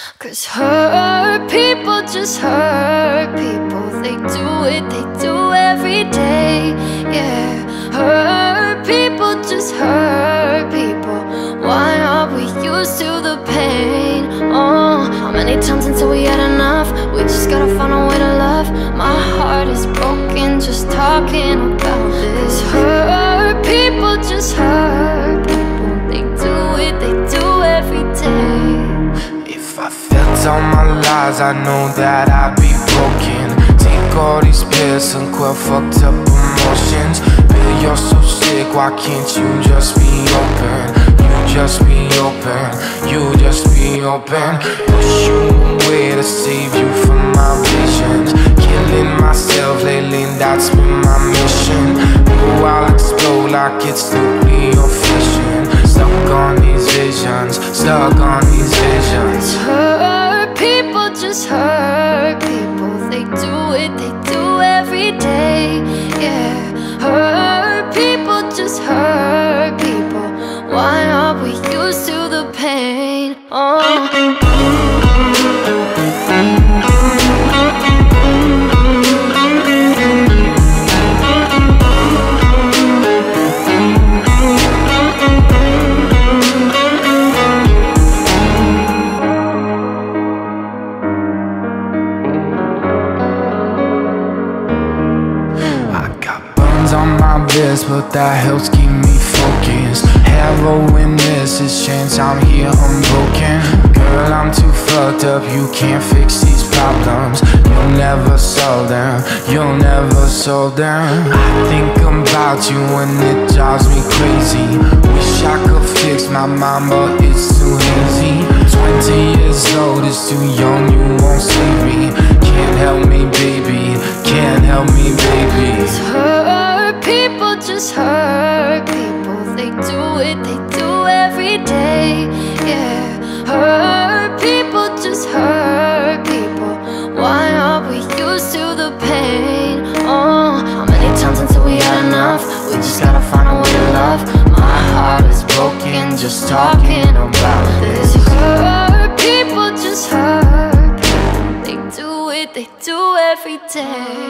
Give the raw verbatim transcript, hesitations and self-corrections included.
'Cause hurt people just hurt people. They do it, they do every day. Yeah, hurt people just hurt people. Why are we used to the pain? Oh, how many times until we had enough? We just gotta find a way to love. My heart is broken just talking about this. Hurt people just hurt people. They do it, they do every day. If I felt all my lies, I know that I'd be broken. Take all these pills and quell fucked up emotions. Bill, you're so sick, why can't you just be open? You just be open, you just be open. Push you away to save you from my visions. Killing myself lately, that's been my mission. Oh, I'll explode like it's nuclear fission. Stuck on these visions, stuck on these visions. Hurt people just hurt people. They do it, they do every day. Yeah, hurt people just hurt people. Why are we used to the pain? Oh. On my wrist, but that helps keep me focused. Heroin is this chance, I'm here unbroken. Girl, I'm too fucked up, you can't fix these problems. You'll never solve them, you'll never solve them. I think about you and it drives me crazy. Wish I could fix my mind, but it's too hazy. Twenty years old is too young, you won't save me. Can't help me, baby, can't help me, baby. People just hurt people. They do it, they do every day. Yeah, hurt people just hurt people. Why are we used to the pain? Oh, how many times until we had enough? We just gotta find a way to love. My heart is broken just talking about this. Hurt people just hurt people. They do it, they do every day.